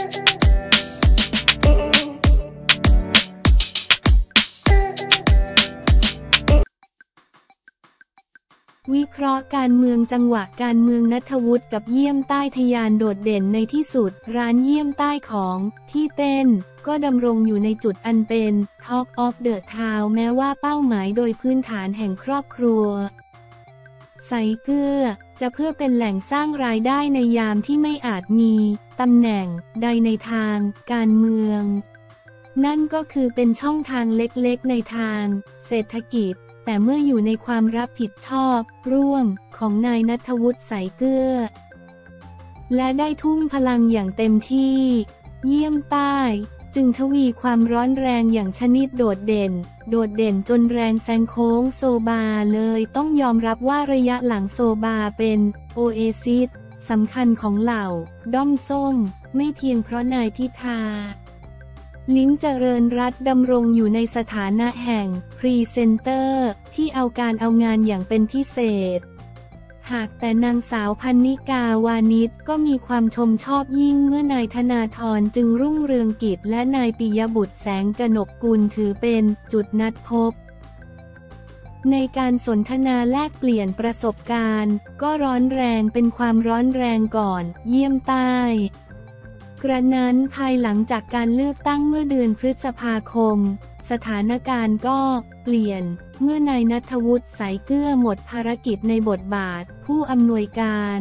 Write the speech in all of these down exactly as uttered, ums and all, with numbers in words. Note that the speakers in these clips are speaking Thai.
วิเคราะห์การเมืองจังหวะการเมืองณัฐวุฒิกับเยี่ยมใต้ทะยานโดดเด่นในที่สุดร้านเยี่ยมใต้ของที่เต้นก็ดำรงอยู่ในจุดอันเป็น Talk of the Town แม้ว่าเป้าหมายโดยพื้นฐานแห่งครอบครัวใสเกื้อจะเพื่อเป็นแหล่งสร้างรายได้ในยามที่ไม่อาจมีตำแหน่งใดในทางการเมืองนั่นก็คือเป็นช่องทางเล็กๆในทางเศรษฐกิจแต่เมื่ออยู่ในความรับผิดชอบร่วมของนายณัฐวุฒิใสเกื้อและได้ทุ่มพลังอย่างเต็มที่เยี่ยมใต้จึงทวีความร้อนแรงอย่างชนิดโดดเด่นโดดเด่นจนแรงแซงโค้งโซบาเลยต้องยอมรับว่าระยะหลังโซบาเป็นโอเอซิสสำคัญของเหล่าด้อมส้มไม่เพียงเพราะนายพิธาลิ้มเจริญรัตน์ดำรงอยู่ในสถานะแห่งพรีเซนเตอร์ที่เอาการเอางานอย่างเป็นพิเศษหากแต่นางสาวพรรณิกาวานิชก็มีความชมชอบยิ่งเมื่อนายธนาธรจึงรุ่งเรืองกิจและนายปิยบุตรแสงกนกกุลถือเป็นจุดนัดพบในการสนทนาแลกเปลี่ยนประสบการณ์ก็ร้อนแรงเป็นความร้อนแรงก่อนเยี่ยมใต้กระนั้นภายหลังจากการเลือกตั้งเมื่อเดือนพฤษภาคมสถานการณ์ก็เปลี่ยนเมื่อนายณัฐวุฒิใสเกื้อหมดภารกิจในบทบาทผู้อำนวยการ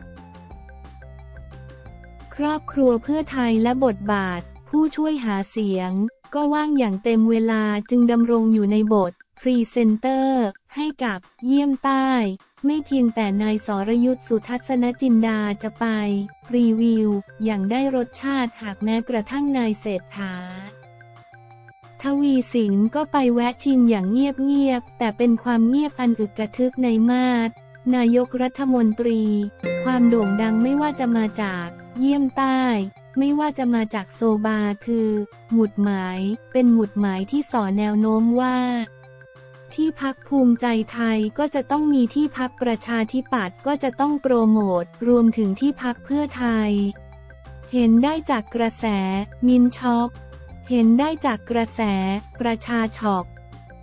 ครอบครัวเพื่อไทยและบทบาทผู้ช่วยหาเสียงก็ว่างอย่างเต็มเวลาจึงดำรงอยู่ในบทพรีเซนเตอร์ให้กับเยี่ยมใต้ไม่เพียงแต่นายสรยุทธสุทัศนจินดาจะไปรีวิวอย่างได้รสชาติหากแม้กระทั่งนายเศรษฐาทวีสินก็ไปแวะชิมอย่างเงียบๆแต่เป็นความเงียบอันอึกกระทึกในมาดนายกรัฐมนตรีความโด่งดังไม่ว่าจะมาจากเยี่ยมใต้ไม่ว่าจะมาจากโซบาคือหมุดหมายเป็นหมุดหมายที่สอแนวโน้มว่าที่พรรคภูมิใจไทยก็จะต้องมีที่พรรคประชาธิปัตย์ก็จะต้องโปรโมทรวมถึงที่พรรคเพื่อไทยเห็นได้จากกระแสมินช็อกเห็นได้จากกระแสประชาช็อก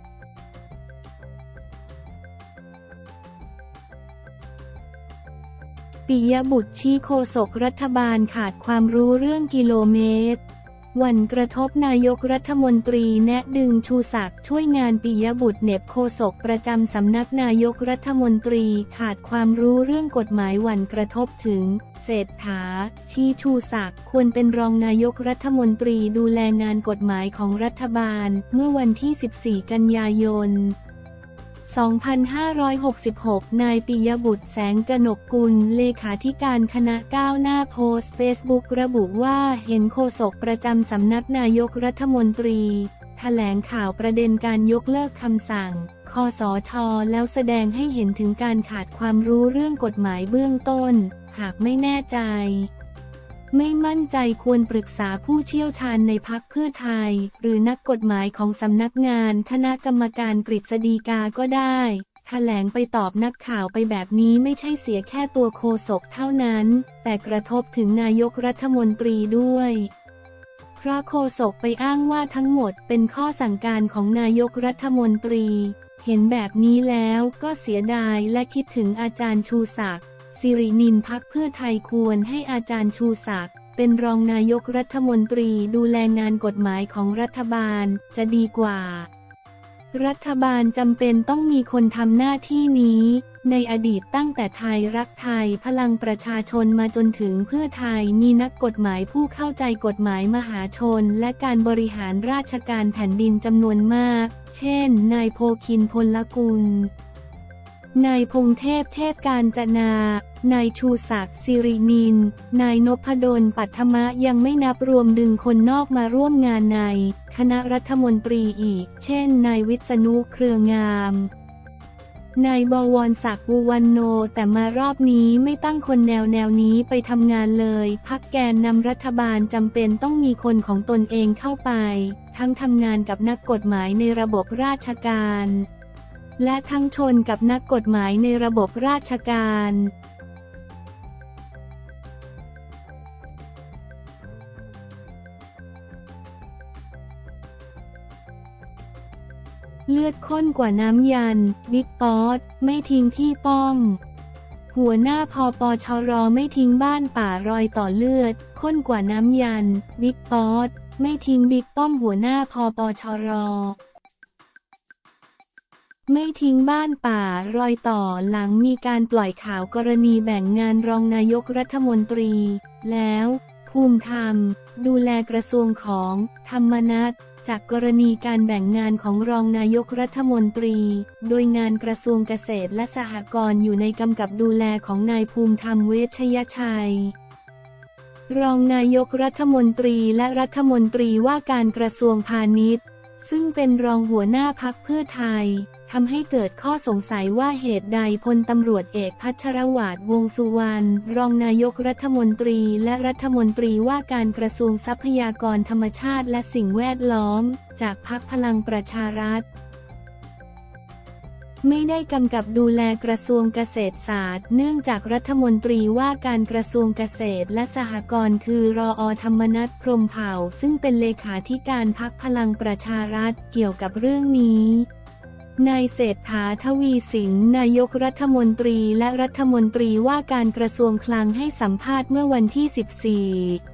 ปิยบุตรชี้โฆษกรัฐบาลขาดความรู้เรื่องกิโลเมตรหวั่นกระทบนายกรัฐมนตรีแนะดึงชูศักดิ์ช่วยงานปิยบุตรเหน็บโฆษกประจำสำนักนายกรัฐมนตรีขาดความรู้เรื่องกฎหมายหวั่นกระทบถึงเศรษฐาชี้ชูศักดิ์ควรเป็นรองนายกรัฐมนตรีดูแลงานกฎหมายของรัฐบาลเมื่อวันที่สิบสี่กันยายนสองพันห้าร้อยหกสิบหก นายปิยบุตรแสงกนกกุลเลขาธิการคณะก้าวหน้าโพสต์เฟซบุ๊กระบุว่าเห็นโฆษกประจำสำนักนายกรัฐมนตรีแถลงข่าวประเด็นการยกเลิกคำสั่งคสช.แล้วแสดงให้เห็นถึงการขาดความรู้เรื่องกฎหมายเบื้องต้นหากไม่แน่ใจไม่มั่นใจควรปรึกษาผู้เชี่ยวชาญในพรรคเพื่อไทยหรือนักกฎหมายของสำนักงานคณะกรรมการกฤษฎีกาก็ได้แถลงไปตอบนักข่าวไปแบบนี้ไม่ใช่เสียแค่ตัวโฆษกเท่านั้นแต่กระทบถึงนายกรัฐมนตรีด้วยเพราะโฆษกไปอ้างว่าทั้งหมดเป็นข้อสั่งการของนายกรัฐมนตรีเห็นแบบนี้แล้วก็เสียดายและคิดถึงอาจารย์ชูศักดิ์สิรินินพรรคเพื่อไทยควรให้อาจารย์ชูศักดิ์เป็นรองนายกรัฐมนตรีดูแลงานกฎหมายของรัฐบาลจะดีกว่ารัฐบาลจำเป็นต้องมีคนทำหน้าที่นี้ในอดีตตั้งแต่ไทยรักไทยพลังประชาชนมาจนถึงเพื่อไทยมีนักกฎหมายผู้เข้าใจกฎหมายมหาชนและการบริหารราชการแผ่นดินจำนวนมากเช่นนายโพคินพลกุลนายพงเทพเทพกาญจนานายชูศักดิ์สิรินินนายนพดลปัทมะยังไม่นับรวมดึงคนนอกมาร่วมงานในคณะรัฐมนตรีอีกเช่นนายวิษณุเครืองามนายบวรศักดิ์ วุวรรณโนแต่มารอบนี้ไม่ตั้งคนแนวแนวนี้ไปทำงานเลยพรรคแกนนำรัฐบาลจำเป็นต้องมีคนของตนเองเข้าไปทั้งทำงานกับนักกฎหมายในระบบราชการและทั้งชนกับนักกฎหมายในระบบราชการเลือดข้นกว่าน้ำยันบิ๊กป๊อตไม่ทิ้งที่ป้อมหัวหน้าพปชรไม่ทิ้งบ้านป่ารอยต่อเลือดข้นกว่าน้ำยันบิ๊กป๊อตไม่ทิ้งบิ๊กป้อมหัวหน้าพปชรไม่ทิ้งบ้านป่ารอยต่อหลังมีการปล่อยข่าวกรณีแบ่งงานรองนายกรัฐมนตรีแล้วภูมิธรรมดูแลกระทรวงของธรรมนัสจากกรณีการแบ่งงานของรองนายกรัฐมนตรีโดยงานกระทรวงเกษตรและสหกรณ์อยู่ในกำกับดูแลของนายภูมิธรรมเวชยชัยรองนายกรัฐมนตรีและรัฐมนตรีว่าการกระทรวงพาณิชย์ซึ่งเป็นรองหัวหน้าพรรคเพื่อไทยทำให้เกิดข้อสงสัยว่าเหตุใดพลตำรวจเอกพัชรวาทวงษ์สุวรรณรองนายกรัฐมนตรีและรัฐมนตรีว่าการกระทรวงทรัพยากรธรรมชาติและสิ่งแวดล้อมจากพรรคพลังประชารัฐไม่ได้กำกับดูแลกระทรวงเกษตรศาสตร์เนื่องจากรัฐมนตรีว่าการกระทรวงเกษตรและสหกรณ์คือรอ.ธรรมนัส พรหมเผ่าซึ่งเป็นเลขาธิการพรรคพลังประชารัฐเกี่ยวกับเรื่องนี้นายเศรษฐา ทวีสินนายกรัฐมนตรีและรัฐมนตรีว่าการกระทรวงคลังให้สัมภาษณ์เมื่อวันที่ สิบสี่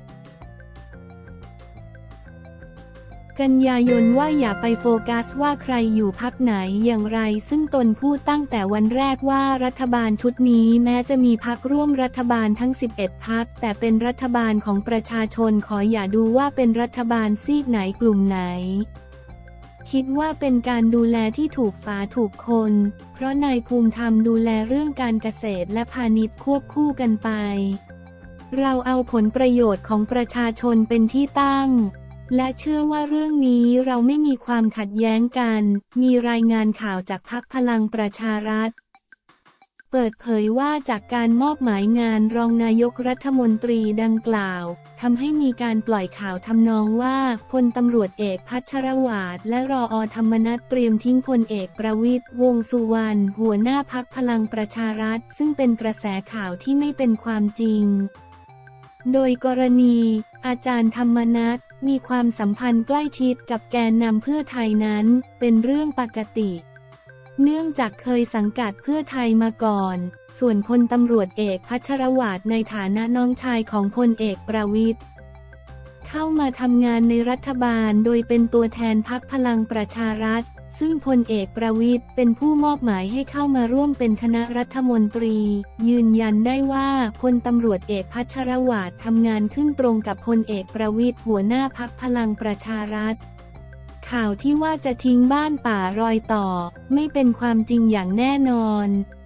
กันยายนว่าอย่าไปโฟกัสว่าใครอยู่พรรคไหนอย่างไรซึ่งตนพูดตั้งแต่วันแรกว่ารัฐบาลชุดนี้แม้จะมีพรรคร่วมรัฐบาลทั้งสิบเอ็ดพรรคแต่เป็นรัฐบาลของประชาชนขออย่าดูว่าเป็นรัฐบาลซีกไหนกลุ่มไหนคิดว่าเป็นการดูแลที่ถูกฝาถูกคนเพราะนายภูมิธรรมดูแลเรื่องการเกษตรและพาณิชย์ควบคู่กันไปเราเอาผลประโยชน์ของประชาชนเป็นที่ตั้งและเชื่อว่าเรื่องนี้เราไม่มีความขัดแย้งกันมีรายงานข่าวจากพรรคพลังประชารัฐเปิดเผยว่าจากการมอบหมายงานรองนายกรัฐมนตรีดังกล่าวทำให้มีการปล่อยข่าวทำนองว่าพลตำรวจเอกพัชรวาทและรอ.ธรรมนัสเตรียมทิ้งพลเอกประวิตรวงษ์สุวรรณหัวหน้าพรรคพลังประชารัฐซึ่งเป็นกระแสข่าวที่ไม่เป็นความจริงโดยกรณีอาจารย์ธรรมนัสมีความสัมพันธ์ใกล้ชิดกับแกนนำเพื่อไทยนั้นเป็นเรื่องปกติเนื่องจากเคยสังกัดเพื่อไทยมาก่อนส่วนพลตำรวจเอกพัชรวาทในฐานะน้องชายของพลเอกประวิตรเข้ามาทำงานในรัฐบาลโดยเป็นตัวแทนพรรคพลังประชารัฐซึ่งพลเอกประวิตรเป็นผู้มอบหมายให้เข้ามาร่วมเป็นคณะรัฐมนตรียืนยันได้ว่าพลตำรวจเอกพัชรวาททำงานขึ้นตรงกับพลเอกประวิตรหัวหน้าพรรคพลังประชารัฐข่าวที่ว่าจะทิ้งบ้านป่ารอยต่อไม่เป็นความจริงอย่างแน่นอน